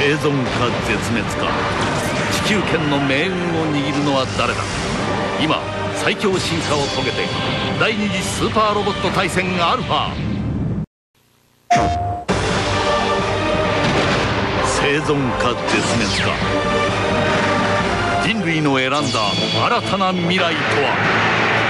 生存か絶滅か、地球圏の命運を握るのは誰だ。今最強進化を遂げて第二次スーパーロボット対戦アルファ。生存か絶滅か、人類の選んだ新たな未来とは。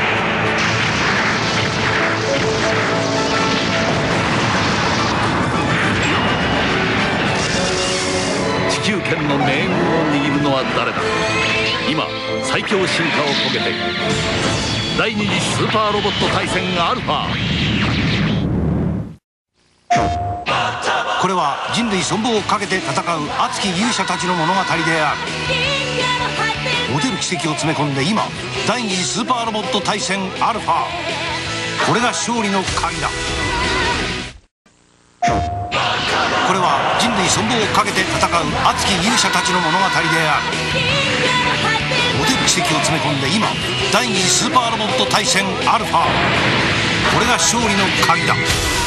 地球圏の命運を握るのは誰だ。今最強進化を遂げて第二次スーパーロボット対戦アルファ。 これは人類存亡をかけて戦う熱き勇者たちの物語である。持てる奇跡を詰め込んで今第二次スーパーロボット対戦アルファ。これが勝利の鍵だ。これは人類存亡をかけて戦う熱き勇者たちの物語である。持てる奇跡を詰め込んで今第二次スーパーロボット対戦アルファ。これが勝利の鍵だ。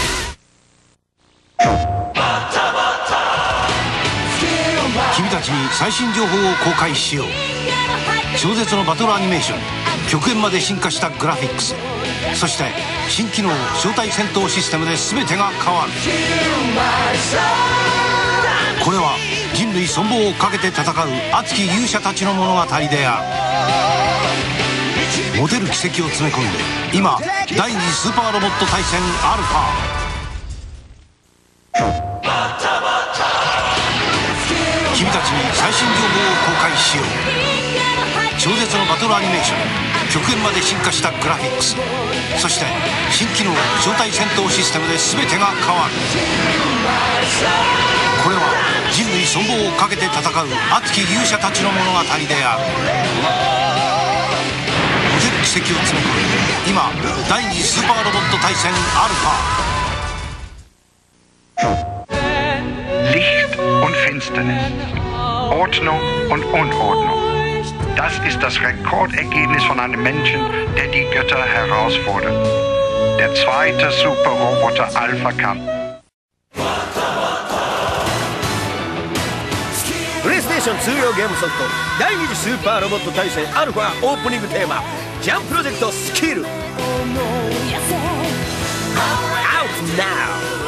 君たちに最新情報を公開しよう。超絶のバトルアニメーション、極限まで進化したグラフィックス、そして新機能招待戦闘システムで全てが変わる。これは人類存亡をかけて戦う熱き勇者たちの物語である。持てる奇跡を詰め込んで今第二次スーパーロボット対戦アルファ。君たちに最新情報を公開しよう。超絶のバトルアニメーション、極限まで進化したグラフィックス、そして新機能招待戦闘システムで全てが変わる。これは人類存亡をかけて戦う熱き勇者たちの物語である。持てる奇跡を詰め込んで今第二次スーパーロボット対戦アルファ。 Licht und Finsternis, Ordnung und Unordnung. Das ist das Rekordergebnis von einem Menschen, der die Götter herausfordert. Der zweite Superroboter Alpha Kampf. PlayStation 通用ゲームソフト第二次スーパーロボット対戦アルファオープニングテーマジャンプロジェクトスキル Out now